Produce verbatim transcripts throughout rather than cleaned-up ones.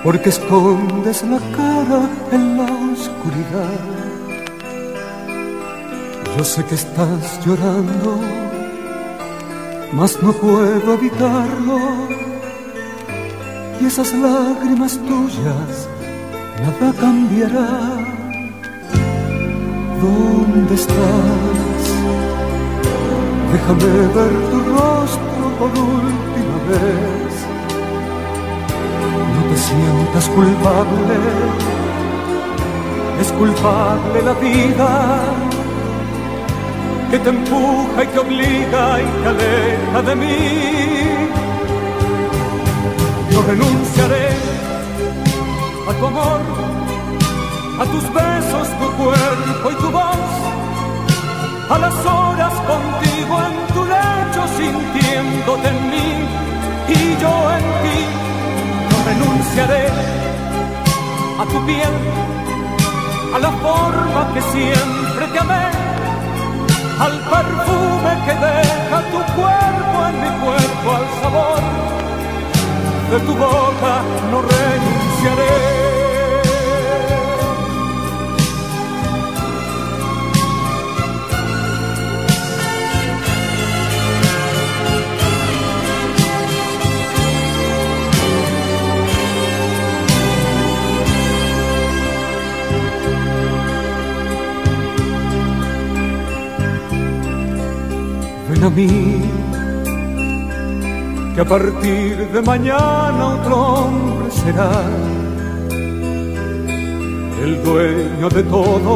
porque escondes la cara en la oscuridad. Yo sé que estás llorando, mas no puedo evitarlo, y esas lágrimas tuyas nada cambiará. ¿Dónde estás? Déjame ver tu rostro por última vez. No te sientas culpable, es culpable la vida, que te empuja y te obliga y te aleja de mí. Yo renunciaré a tu amor, a tus besos, tu cuerpo y tu voz, a las horas contigo en tu lecho, sintiéndote en mí y yo en ti. No renunciaré a tu piel, a la forma que siempre te amé, al perfume que deja tu cuerpo en mi cuerpo, al sabor de tu boca. No renunciaré. Ven a mí, que a partir de mañana otro hombre será el dueño de todo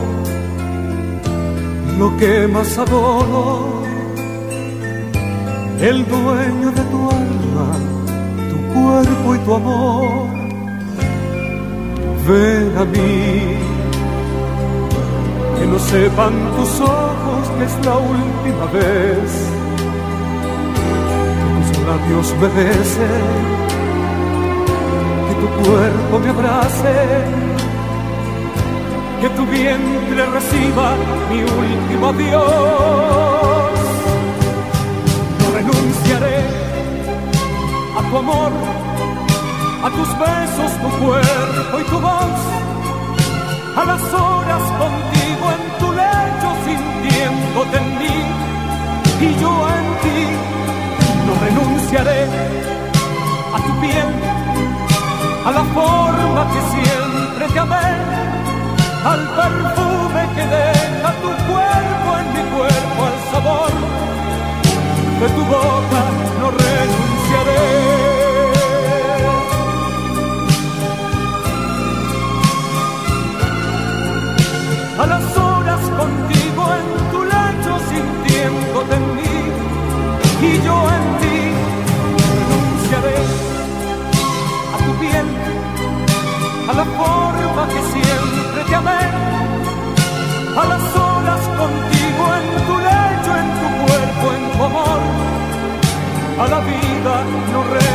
lo que más adoro, el dueño de tu alma, tu cuerpo y tu amor. Ven a mí, que no sepan tus ojos que es la última vez que tus labios me besen, que tu cuerpo me abrace, que tu vientre reciba mi último adiós. No renunciaré a tu amor, a tus besos, tu cuerpo y tu voz, a las horas contigo en tu lecho, sintiéndote en mí y yo en ti. No renunciaré a tu piel, a la forma que siempre te amé, al perfume que deja tu cuerpo en mi cuerpo, al sabor de tu boca. No renunciaré. A las horas contigo en tu lecho, sintiéndote en mí y yo en ti. Renunciaré a tu piel, a la forma que siempre te amé, a las horas contigo en tu lecho, en tu cuerpo, en tu amor. A la vida no renunciaré.